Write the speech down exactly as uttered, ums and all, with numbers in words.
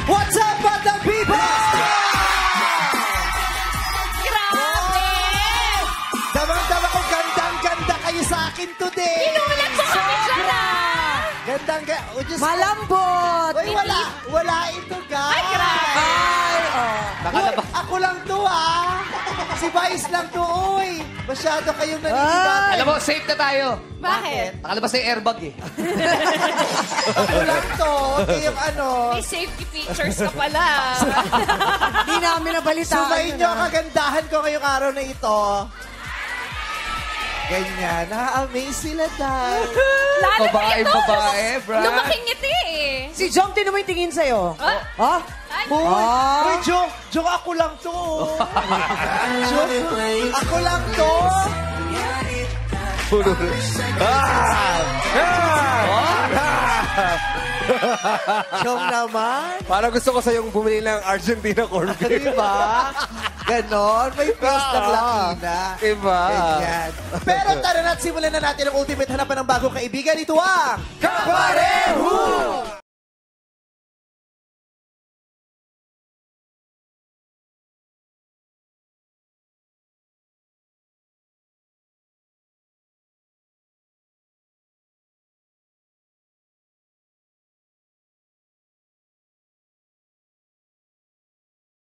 What's up, Batang People? Grabe! Damang-dama ko, gandang-ganda kayo sa akin today. Pinulat ko kami dyan ah! Gandang ga... Oh, Diyos- Malambot! Uy, wala. Wala ito, guys. Ay, grabe! Ay, oh. Uy, ako lang to, ah. Si Vice lang to, uy. Masyado kayong naninibat. Ay. Alam mo, safe na tayo. Bakit? Nakalabas na yung airbag eh. Ako lang to. Huwag kayong ano. May safety features ka pala. Di namin nabalitaan. Sumayin yun, nyo ah. ang kagandahan ko ngayong araw na ito. Ganyan. Na-amaze sila dahil. Lalo na Babae, ito. babae, bro. Lumaking ngiti eh. Si Jom, tinan mo yung tingin sa'yo. Ah? Ha? Ay, Uy, Ah. uy, Jo. Jo, ako lang to. Jo, ako lang to. Chong naman. Parang gusto ko sa yung bumili ng Argentina corn beef. Diba? Ganon. May face ng lakina. Diba? Ganyan. Pero tara na at simulan na natin ang ultimate hanapan ng bagong kaibigan. Ito ang Kapareho!